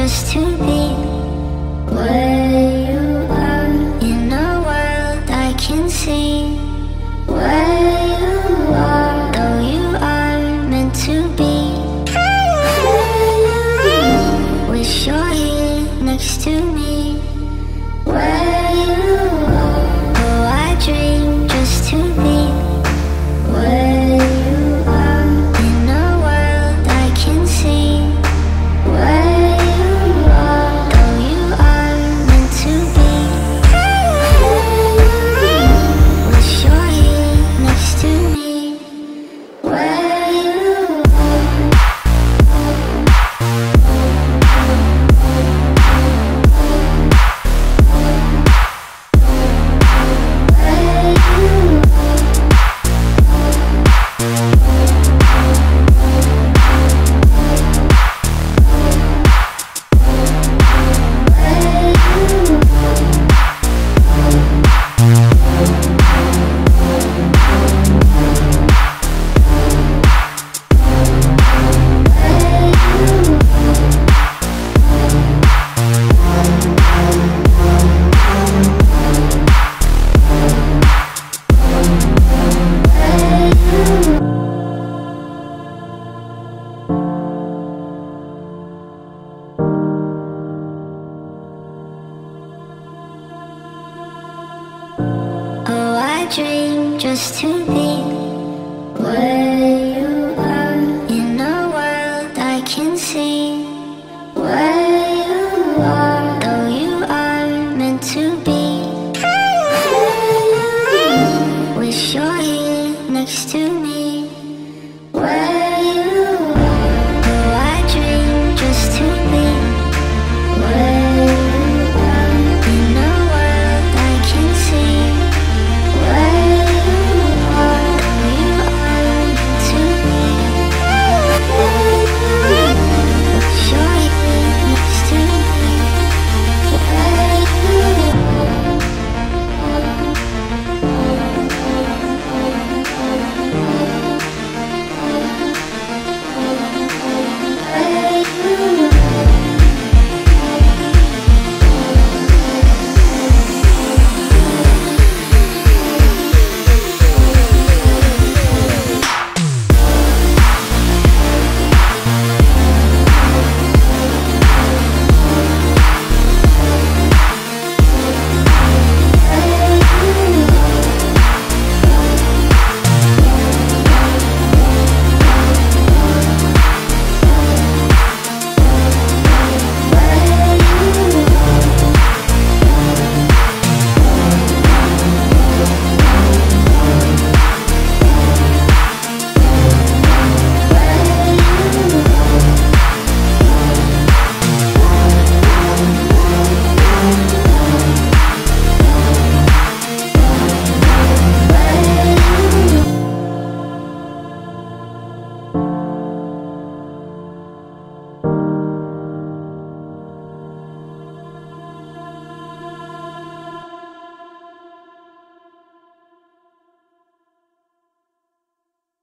just to be where you are. In a world I can see where you are, though you are meant to be. Wish you're here next to me, where you are. Oh, I dream just to be where you are. In a world I can see where you are, though you are meant to be. Wish you're here next to me, where you are. Dream just to be where you are. In a world I can see where you are, though you are meant to be. Wish you're here next to me.